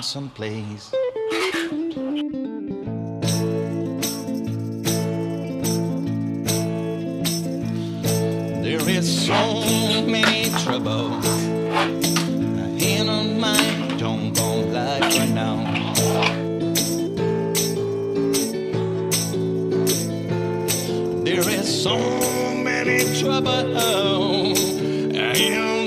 lonesome place. There is so many trouble in a mind don't go like right now. There is so many trouble in